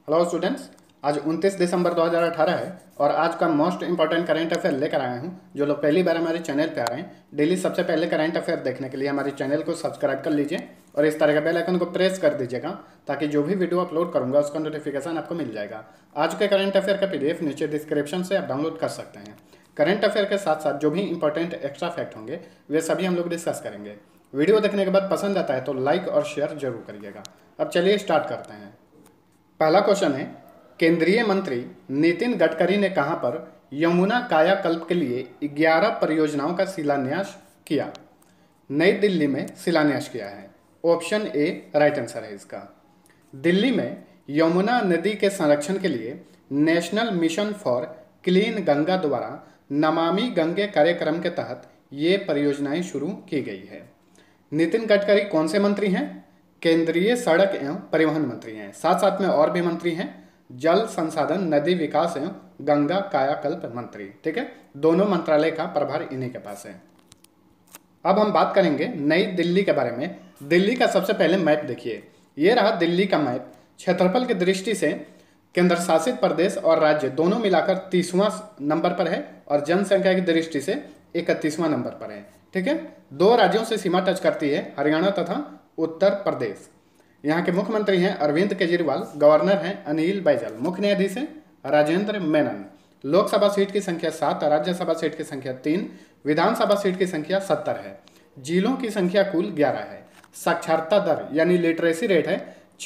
Hello students, आज 29 दिसंबर 2018 है और आज का मोस्ट इंपॉर्टेंट करंट अफेयर लेकर आया हूं। जो लोग पहली बार हमारे चैनल पे आ रहे हैं, डेली सबसे पहले करंट अफेयर देखने के लिए हमारे चैनल को सब्सक्राइब कर लीजिए और इस तरह का बेल आइकन को प्रेस कर दीजिएगा ताकि जो भी वीडियो अपलोड करूंगा उसका नोटिफिकेशन आपको मिल जाएगा। आज के करंट अफेयर का PDF नीचे डिस्क्रिप्शन से आप डाउनलोड कर सकते हैं। करंट अफेयर के साथ साथ जो भी इंपॉर्टेंट एक्स्ट्रा फैक्ट होंगे वे सभी हम लोग डिस्कस करेंगे। वीडियो देखने के बाद पसंद आता है तो लाइक और शेयर जरूर करिएगा। अब चलिए स्टार्ट करते हैं। पहला क्वेश्चन है, केंद्रीय मंत्री नितिन गडकरी ने कहां पर यमुना कायाकल्प के लिए 11 परियोजनाओं का शिलान्यास किया? नई दिल्ली में शिलान्यास किया है। ऑप्शन ए राइट आंसर है इसका। दिल्ली में यमुना नदी के संरक्षण के लिए national mission for clean Ganga द्वारा नमामि गंगे कार्यक्रम के तहत ये परियोजनाएं शुरू की गई है। नितिन गडकरी कौन से मंत्री हैं? केंद्रीय सड़क एवं परिवहन मंत्री हैं। साथ साथ में और भी मंत्री हैं, जल संसाधन, नदी विकास एवं गंगा कायाकल्प मंत्री। ठीक है, दोनों मंत्रालय का प्रभार इन्हीं के पास है। अब हम बात करेंगे नई दिल्ली के बारे में। दिल्ली का सबसे पहले मैप देखिए, ये रहा दिल्ली का मैप। क्षेत्रफल की दृष्टि से केंद्र शासित प्रदेश और राज्य दोनों मिलाकर 30वां नंबर पर है और जनसंख्या की दृष्टि से 31वां नंबर पर है। ठीक है, 2 राज्यों से सीमा टच करती है, हरियाणा तथा उत्तर प्रदेश। यहाँ के मुख्यमंत्री हैं अरविंद केजरीवाल, गवर्नर हैं अनिल बैजल, मुख्य न्यायाधीश हैं राजेंद्र मेनन। लोकसभा सीट की संख्या 7, राज्यसभा सीट की संख्या 3, विधानसभा सीट की संख्या 70 है। जिलों की संख्या कुल 11 है। साक्षरता दर यानी लिटरेसी रेट है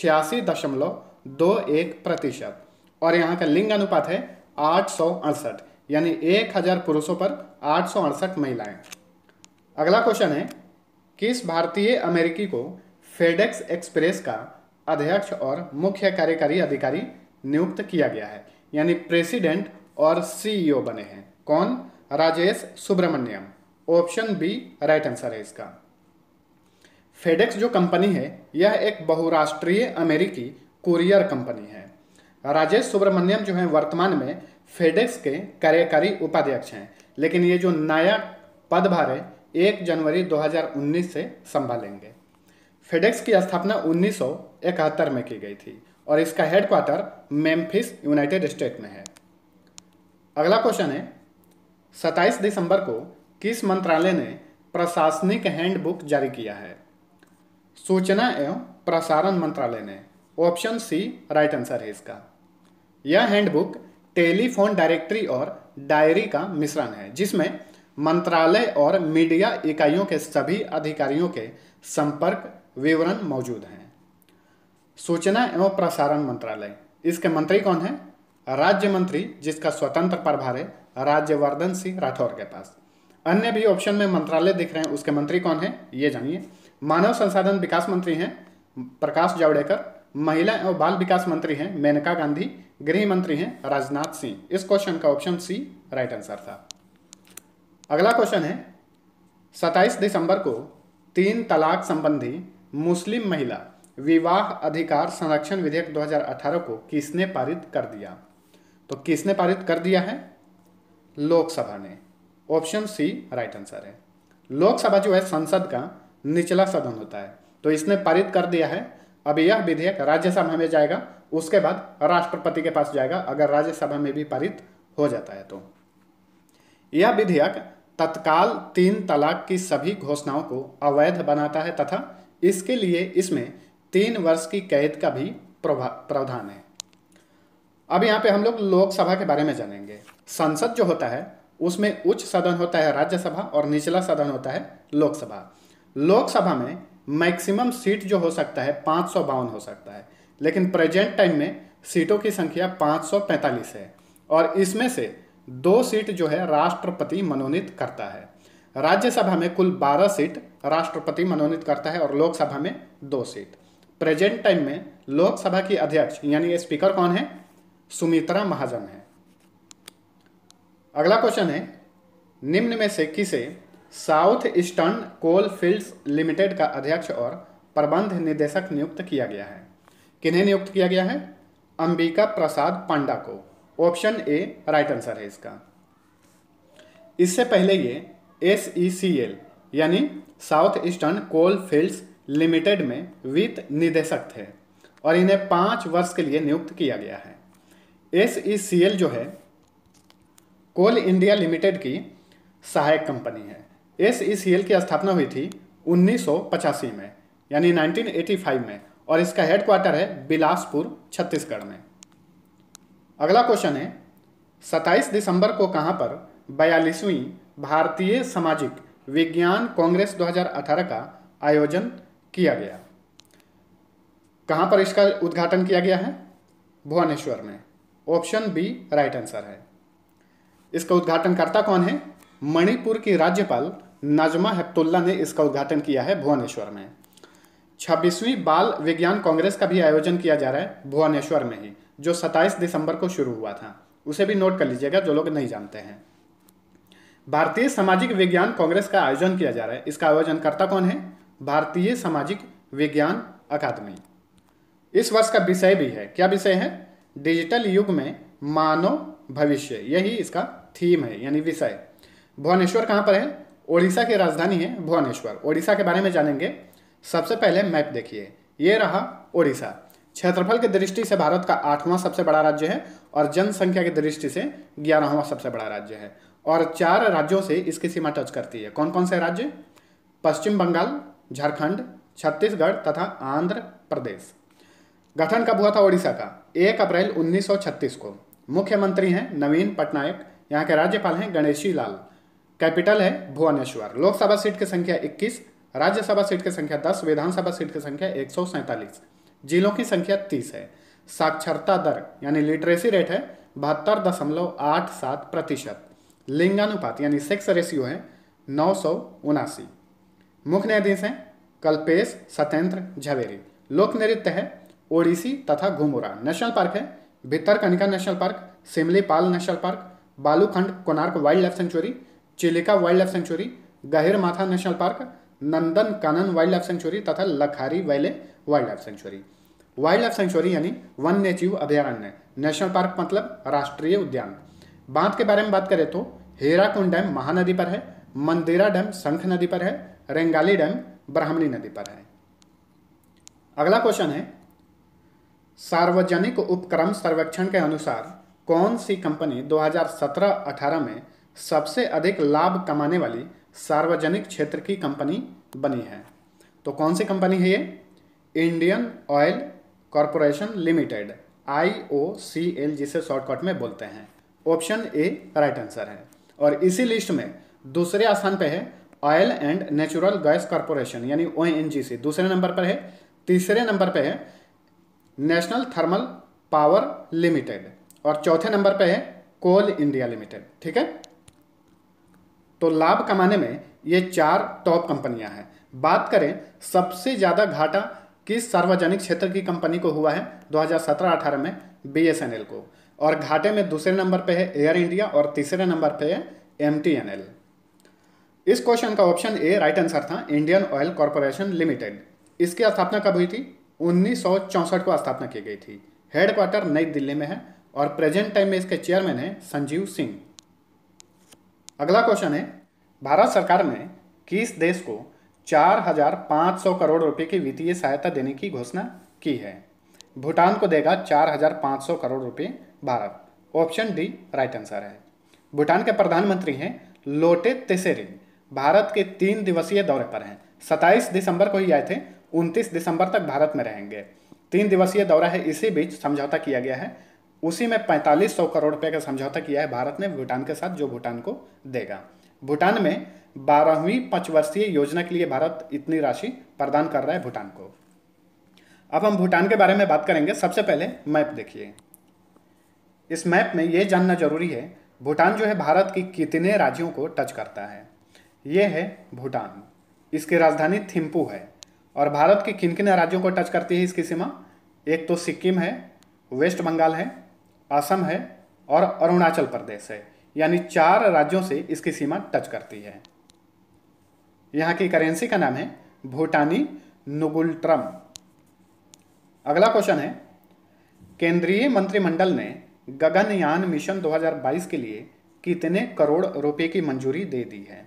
86.21% और यहाँ का लिंग अनुपात है 868, यानी 1000 पुरुषों पर 868 महिलाएं। अगला क्वेश्चन है, किस भारतीय अमेरिकी को फेडेक्स एक्सप्रेस का अध्यक्ष और मुख्य कार्यकारी अधिकारी नियुक्त किया गया है, यानी प्रेसिडेंट और CEO बने हैं? कौन? Rajesh Subramaniam. Option B right answer है इसका। फेडेक्स जो कंपनी है यह एक बहुराष्ट्रीय अमेरिकी कुरियर कंपनी है। राजेश सुब्रमण्यम जो है वर्तमान में फेडेक्स के कार्यकारी उपाध्यक्ष हैं, लेकिन ये जो नया पदभार है 1 जनवरी 2019 से संभालेंगे। फेडेक्स की स्थापना 1971 में की गई थी और इसका हेडक्वार्टर मेम्फिस, यूनाइटेड स्टेट में है। अगला क्वेश्चन है, 27 दिसंबर को किस मंत्रालय ने प्रशासनिक हैंडबुक जारी किया है? सूचना एवं प्रसारण मंत्रालय ने। ऑप्शन सी राइट आंसर है इसका। यह हैंडबुक टेलीफोन डायरेक्टरी और डायरी का मिश्रण है, जिसमें मंत्रालय और मीडिया इकाइयों के सभी अधिकारियों के संपर्क विवरण मौजूद हैं। सूचना एवं प्रसारण मंत्रालय, इसके मंत्री कौन है? राज्य मंत्री, जिसका स्वतंत्र प्रभार है राज्यवर्धन सिंह राठौर के पास। अन्य भी ऑप्शन में मंत्रालय दिख रहे हैं, उसके मंत्री कौन है ये जानिए। मानव संसाधन विकास मंत्री हैं प्रकाश जावड़ेकर, महिला एवं बाल विकास मंत्री हैं मेनका गांधी, गृह मंत्री हैं राजनाथ सिंह। इस क्वेश्चन का ऑप्शन सी राइट आंसर था। अगला क्वेश्चन है, 27 दिसंबर को 3 तलाक संबंधी मुस्लिम महिला विवाह अधिकार संरक्षण विधेयक 2018 को किसने पारित कर दिया? तो किसने पारित कर दिया है? लोकसभा ने। ऑप्शन सी राइट आंसर है। लोकसभा जो है संसद का निचला सदन होता है, तो इसने पारित कर दिया है। अब यह विधेयक राज्यसभा में जाएगा, उसके बाद राष्ट्रपति के पास जाएगा अगर राज्यसभा में भी पारित हो जाता है तो। यह विधेयक तत्काल 3 तलाक की सभी घोषणाओं को अवैध बनाता है तथा इसके लिए इसमें 3 वर्ष की कैद का भी प्रावधान है। अब यहाँ पे हम लोग लोकसभा के बारे में जानेंगे। संसद जो होता है उसमें उच्च सदन होता है राज्यसभा और निचला सदन होता है लोकसभा। लोकसभा में मैक्सिमम सीट जो हो सकता है 552 हो सकता है, लेकिन प्रेजेंट टाइम में सीटों की संख्या 545 है और इसमें से 2 सीट जो है राष्ट्रपति मनोनीत करता है। राज्यसभा में कुल 12 सीट राष्ट्रपति मनोनीत करता है और लोकसभा में 2 सीट। प्रेजेंट टाइम में लोकसभा की अध्यक्ष यानी स्पीकर कौन है? सुमित्रा महाजन है। अगला क्वेश्चन है, निम्न में से किसे South Eastern Coal Fields Limited का अध्यक्ष और प्रबंध निदेशक नियुक्त किया गया है? किन्हें नियुक्त किया गया है? अंबिका प्रसाद पांडा को। ऑप्शन ए राइट आंसर है इसका। इससे पहले ये SECL यानी South Eastern Coal Fields Limited में वित्त निदेशक थे और इन्हें 5 वर्ष के लिए नियुक्त किया गया है। SECL जो है कोल इंडिया लिमिटेड की सहायक कंपनी है। SECL की स्थापना हुई थी 1985 में, यानी 1985 में, और इसका हेडक्वार्टर है बिलासपुर, छत्तीसगढ़ में। अगला क्वेश्चन है 27 दिसंबर को कहां पर 42वीं भारतीय सामाजिक विज्ञान कांग्रेस 2018 का आयोजन किया गया? कहां पर इसका उद्घाटन किया गया है? भुवनेश्वर में। ऑप्शन बी राइट आंसर है। इसका उद्घाटनकर्ता कौन है? मणिपुर की राज्यपाल नजमा हेपतुल्ला ने इसका उद्घाटन किया है भुवनेश्वर में। 26वीं बाल विज्ञान कांग्रेस का भी आयोजन किया जा रहा है भुवनेश्वर में ही, जो 27 दिसंबर को शुरू हुआ था। उसे भी नोट कर लीजिएगा जो लोग नहीं जानते हैं। भारतीय सामाजिक विज्ञान कांग्रेस का आयोजन किया जा रहा है। इसका आयोजनकर्ता कौन है? भारतीय सामाजिक विज्ञान अकादमी। इस वर्ष का विषय भी है, क्या विषय है? डिजिटल युग में मानव भविष्य, यही इसका थीम है यानी विषय। भुवनेश्वर कहाँ पर है? ओडिशा की राजधानी है भुवनेश्वर। ओडिशा के बारे में जानेंगे। सबसे पहले मैप देखिए, ये रहा ओडिशा। क्षेत्रफल की दृष्टि से भारत का 8वां सबसे बड़ा राज्य है और जनसंख्या की दृष्टि से 11वां सबसे बड़ा राज्य है, और 4 राज्यों से इसकी सीमा टच करती है। कौन कौन से राज्य? पश्चिम बंगाल, झारखंड, छत्तीसगढ़ तथा आंध्र प्रदेश। गठन कब हुआ था ओडिशा का? 1 अप्रैल 1936 को। मुख्यमंत्री हैं नवीन पटनायक, यहाँ के राज्यपाल हैं गणेशी लाल। कैपिटल है भुवनेश्वर। लोकसभा सीट की संख्या 21, राज्यसभा सीट की संख्या 10, विधानसभा सीट की संख्या 147, जिलों की संख्या 30 है। साक्षरता दर यानी लिटरेसी रेट है 72.87%। लिंगानुपात यानी सेक्स रेशियो है 979। मुख्य न्यायाधीश हैं कल्पेश सत्येंद्र झवेरी। लोक नृत्य है ओडिसी तथा घुमुरा। नेशनल पार्क है Bhitarkanika national park, Simlipal national park, Balukhand Konark wild life sanctuary, Chilika wild life sanctuary, Gahirmatha national park, Nandan Kanan wild life sanctuary तथा Lakhari valley wild life sanctuary. Wild life sanctuary यानी वन्य जीव अभयारण्य, नेशनल पार्क मतलब राष्ट्रीय उद्यान। बांध के बारे में बात करें तो हेराकुंड डैम महानदी पर है, मंदिरा डैम शंख नदी पर है, रेंगाली डैम ब्राह्मणी नदी पर है। अगला क्वेश्चन है सार्वजनिक उपक्रम सर्वेक्षण के अनुसार कौन सी कंपनी 2017-18 में सबसे अधिक लाभ कमाने वाली सार्वजनिक क्षेत्र की कंपनी बनी है? तो कौन सी कंपनी है ये? Indian Oil Corporation Limited, IOCL जिसे शॉर्टकट में बोलते हैं। ऑप्शन ए राइट आंसर है। और इसी लिस्ट में दूसरे स्थान पे है Oil and Natural Gas Corporation यानी ONGC, दूसरे नंबर पर है। तीसरे नंबर पे है नेशनल थर्मल पावर लिमिटेड और चौथे नंबर पे है कोल इंडिया लिमिटेड। ठीक है, तो लाभ कमाने में ये 4 टॉप कंपनियां हैं। बात करें सबसे ज्यादा घाटा किस सार्वजनिक क्षेत्र की कंपनी को हुआ है 2017-18 में? BSNL को। और घाटे में दूसरे नंबर पे है एयर इंडिया और तीसरे नंबर पे है MTNL। इस क्वेश्चन का ऑप्शन ए राइट आंसर था, इंडियन ऑयल कॉरपोरेशन लिमिटेड। इसकी स्थापना कब हुई थी? 1964 को स्थापना की गई थी। हेडक्वार्टर नई दिल्ली में है और प्रेजेंट टाइम में इसके चेयरमैन है संजीव सिंह। अगला क्वेश्चन है भारत सरकार ने किस देश को 4,500 करोड़ रुपए की वित्तीय सहायता देने की घोषणा की है? भूटान को देगा 4,500 करोड़ रुपए Bharat. Option D right answer है। भूटान के प्रधानमंत्री हैं लोटे त्शेरिंग। भारत के 3 दिवसीय दौरे पर हैं। 27 दिसंबर को ही आए थे, 29 दिसंबर तक भारत में रहेंगे। 3 दिवसीय दौरा है, इसी बीच समझौता किया गया है। उसी में 4500 करोड़ रुपए का समझौता किया है भारत ने भूटान के साथ, जो भूटान को देगा। भूटान में 12वीं पंचवर्षीय योजना के लिए भारत इतनी राशि प्रदान कर रहा है भूटान को। अब हम भूटान के बारे में बात करेंगे। सबसे पहले मैप देखिए। इस मैप में यह जानना जरूरी है भूटान जो है भारत की कितने राज्यों को टच करता है। यह है भूटान, इसकी राजधानी थिम्पू है। और भारत के किन किन राज्यों को टच करती है इसकी सीमा? एक तो सिक्किम है, वेस्ट बंगाल है, असम है और अरुणाचल प्रदेश है। यानी 4 राज्यों से इसकी सीमा टच करती है। यहाँ की करेंसी का नाम है भूटानी नुगुल्ट्रम। अगला क्वेश्चन है केंद्रीय मंत्रिमंडल ने गगनयान मिशन 2022 के लिए कितने करोड़ रुपए की मंजूरी दे दी है?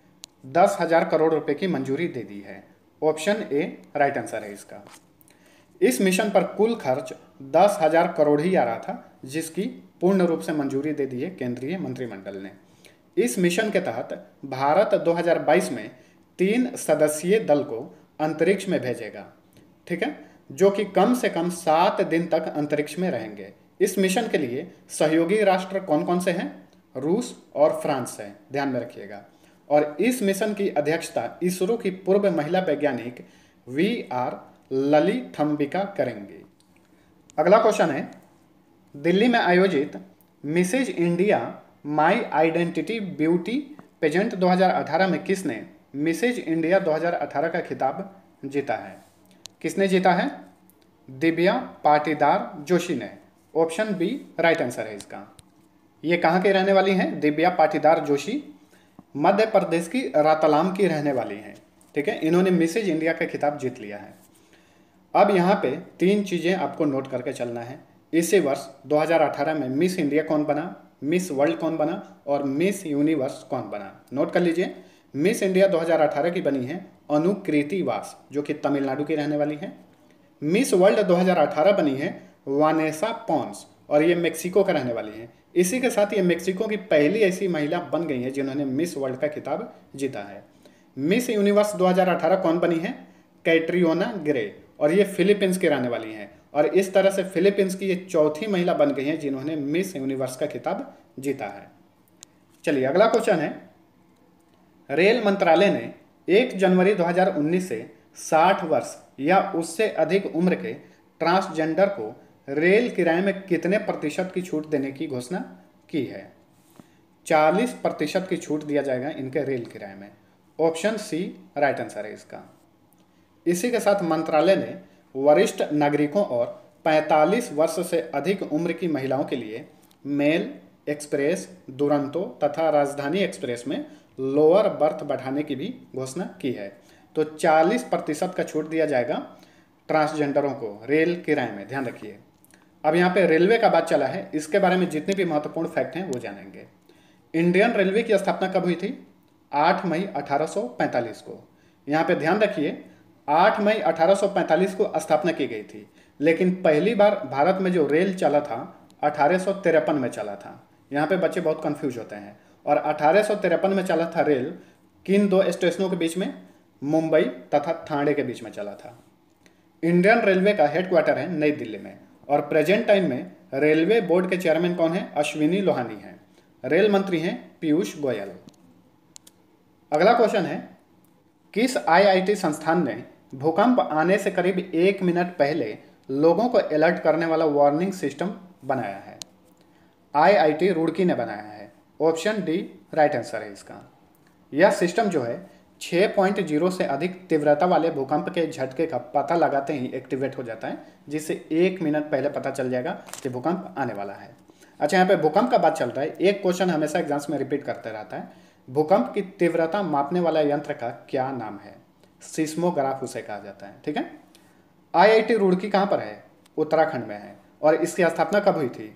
10,000 करोड़ रुपए की मंजूरी दे दी है। ऑप्शन ए राइट आंसर है इसका। इस मिशन पर कुल खर्च 10,000 करोड़ ही आ रहा था, जिसकी पूर्ण रूप से मंजूरी दे दी है केंद्रीय मंत्रिमंडल ने। इस मिशन के तहत भारत 2022 में 3 सदस्यीय दल को अंतरिक्ष में भेजेगा, ठीक है, जो कि कम से कम 7 दिन तक अंतरिक्ष में रहेंगे। इस मिशन के लिए सहयोगी राष्ट्र कौन कौन से हैं? रूस और फ्रांस है, ध्यान में रखिएगा। और इस मिशन की अध्यक्षता इसरो की पूर्व महिला वैज्ञानिक VR ललिथम्बिका करेंगी। अगला क्वेश्चन है, दिल्ली में आयोजित Mrs India My Identity beauty pageant 2018 में किसने मिसेज इंडिया 2018 का खिताब जीता है? किसने जीता है? दिव्या पाटीदार जोशी ने। ऑप्शन बी राइट आंसर है इसका। ये कहाँ की रहने वाली हैं? दिव्या पाटीदार जोशी मध्य प्रदेश की रतलाम की रहने वाली हैं, ठीक है। इन्होंने मिसेज इंडिया का खिताब जीत लिया है। अब यहाँ पे 3 चीज़ें आपको नोट करके चलना है। इसी वर्ष 2018 में मिस इंडिया कौन बना, मिस वर्ल्ड कौन बना और मिस यूनिवर्स कौन बना? नोट कर लीजिए। मिस इंडिया 2018 की बनी है अनुकृति वास, जो कि तमिलनाडु की रहने वाली है। मिस वर्ल्ड 2018 बनी है वानेसा पॉन्स, और ये मेक्सिको का रहने वाली है। इसी के साथ ये मेक्सिको की पहली ऐसी महिला बन गई है जिन्होंने मिस वर्ल्ड का खिताब जीता है। मिस यूनिवर्स 2018 कौन बनी है? कैट्रियोना ग्रे, और ये फिलीपींस की रहने वाली हैं। और इस तरह से फिलीपींस की ये चौथी महिला बन गई हैं जिन्होंने मिस यूनिवर्स का खिताब जीता है। चलिए अगला क्वेश्चन है, रेल मंत्रालय ने 1 जनवरी 2019 से 60 वर्ष या उससे अधिक उम्र के ट्रांसजेंडर को रेल किराए में कितने प्रतिशत की छूट देने की घोषणा की है? 40% की छूट दिया जाएगा इनके रेल किराए में। ऑप्शन सी राइट आंसर है इसका। इसी के साथ मंत्रालय ने वरिष्ठ नागरिकों और 45 वर्ष से अधिक उम्र की महिलाओं के लिए मेल एक्सप्रेस, दुरंतो तथा राजधानी एक्सप्रेस में लोअर बर्थ बढ़ाने की भी घोषणा की है। तो 40% का छूट दिया जाएगा ट्रांसजेंडरों को रेल किराए में, ध्यान रखिए। अब यहाँ पे रेलवे का बात चला है, इसके बारे में जितने भी महत्वपूर्ण फैक्ट हैं वो जानेंगे। इंडियन रेलवे की स्थापना कब हुई थी? 8 मई 1845 को। यहाँ पे ध्यान रखिए 8 मई 1845 को स्थापना की गई थी, लेकिन पहली बार भारत में जो रेल चला था 1853 में चला था। यहाँ पे बच्चे बहुत कंफ्यूज होते हैं। और 1853 में चला था रेल किन 2 स्टेशनों के बीच में? मुंबई तथा ठाणे के बीच में चला था। इंडियन रेलवे का हेडक्वार्टर है नई दिल्ली में, और प्रेजेंट टाइम में रेलवे बोर्ड के चेयरमैन कौन है? अश्विनी लोहानी हैं। रेल मंत्री हैं पीयूष गोयल। अगला क्वेश्चन है, किस IIT संस्थान ने भूकंप आने से करीब 1 मिनट पहले लोगों को अलर्ट करने वाला वार्निंग सिस्टम बनाया है? IIT रुड़की ने बनाया है। ऑप्शन डी राइट आंसर है इसका। यह सिस्टम जो है 6.0 से अधिक तीव्रता वाले भूकंप के झटके का पता लगाते ही एक्टिवेट हो जाता है, जिससे 1 मिनट पहले पता चल जाएगा कि भूकंप आने वाला है। अच्छा, यहाँ पे भूकंप का बात चल रहा है। एक क्वेश्चन हमेशा एग्जाम्स में रिपीट करते रहता है, भूकंप की तीव्रता मापने वाला यंत्र का क्या नाम है? सिस्मोग्राफ उसे कहा जाता है, ठीक है। IIT रुड़की कहाँ पर है? उत्तराखंड में है। और इसकी स्थापना कब हुई थी?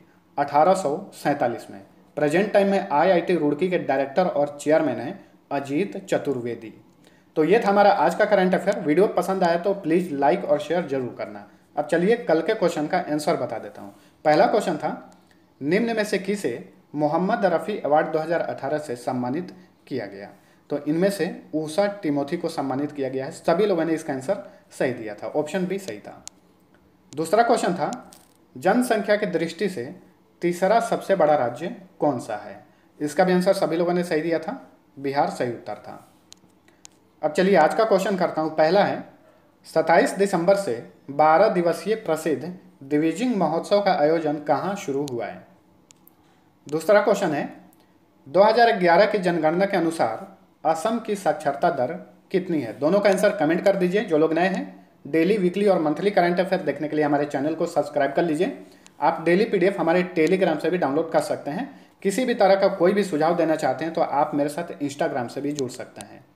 1847 में। प्रेजेंट टाइम में IIT रुड़की के डायरेक्टर और चेयरमैन हैं अजीत चतुर्वेदी। तो ये था हमारा आज का करंट अफेयर। वीडियो पसंद आया तो प्लीज़ लाइक और शेयर जरूर करना। अब चलिए कल के क्वेश्चन का आंसर बता देता हूँ। पहला क्वेश्चन था, निम्न में से किसे मोहम्मद रफ़ी अवार्ड 2018 से सम्मानित किया गया? तो इनमें से ऊषा टिमोथी को सम्मानित किया गया है। सभी लोगों ने इसका आंसर सही दिया था। ऑप्शन बी सही था। दूसरा क्वेश्चन था, जनसंख्या की दृष्टि से तीसरा सबसे बड़ा राज्य कौन सा है? इसका भी आंसर सभी लोगों ने सही दिया था, बिहार सही उत्तर था। अब चलिए आज का क्वेश्चन करता हूँ। पहला है, 27 दिसंबर से 12 दिवसीय प्रसिद्ध द्विजिंग महोत्सव का आयोजन कहाँ शुरू हुआ है? दूसरा क्वेश्चन है, 2011 की जनगणना के अनुसार असम की साक्षरता दर कितनी है? दोनों का आंसर कमेंट कर दीजिए। जो लोग नए हैं, डेली, वीकली और मंथली करंट अफेयर देखने के लिए हमारे चैनल को सब्सक्राइब कर लीजिए। आप डेली PDF हमारे टेलीग्राम से भी डाउनलोड कर सकते हैं। किसी भी तरह का कोई भी सुझाव देना चाहते हैं तो आप मेरे साथ इंस्टाग्राम से भी जुड़ सकते हैं।